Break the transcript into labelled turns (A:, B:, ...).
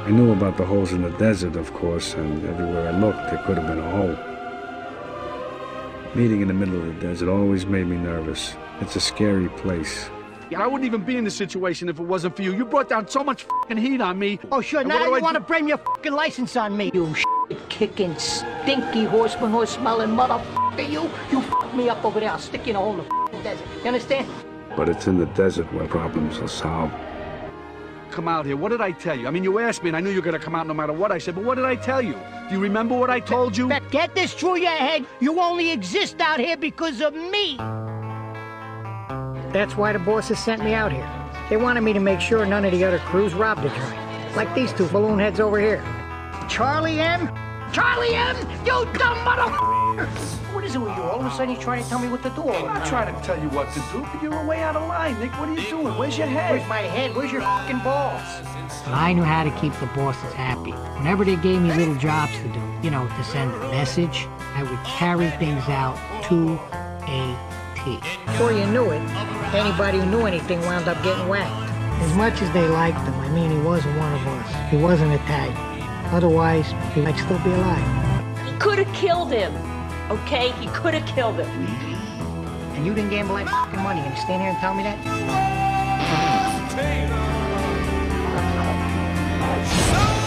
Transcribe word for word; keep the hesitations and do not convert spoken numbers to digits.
A: I knew about the holes in the desert, of course, and everywhere I looked, there could have been a hole. Meeting in the middle of the desert always made me nervous. It's a scary place.
B: I wouldn't even be in this situation if it wasn't for you. You brought down so much f***ing heat on me.
C: Oh, sure, now you want to blame your f***ing license on me. You shit-kicking, stinky, horse manure smelling motherfucker. You, you f*** me up over there. I'll stick you in a hole in the f***ing desert. You understand?
A: But it's in the desert where problems are solved.
B: Come out here. What did I tell you? I mean, you asked me, and I knew you were going to come out no matter what I said, but what did I tell you? Do you remember what I told you?
C: Beck, get this through your head. You only exist out here because of me. That's why the bosses sent me out here. They wanted me to make sure none of the other crews robbed the joint. Like these two balloon heads over here. Charlie M? Charlie M? You dumb motherfucker! What is it with you? All of a sudden you're trying to tell me what to do all the time.
B: I'm not trying to tell you what to do, but you're way out of line, Nick. What are you doing? Where's your head?
C: Where's my head? Where's your fucking balls?
D: But I knew how to keep the bosses happy. Whenever they gave me little jobs to do, you know, to send a message, I would carry things out to a T.
C: Before you knew it, anybody who knew anything wound up getting whacked.
D: As much as they liked him, I mean, he wasn't one of us. He wasn't Italian. Otherwise, he might still be alive.
E: He could have killed him, okay? He could have killed him.
C: And you didn't gamble like fucking money and stand here and tell me that?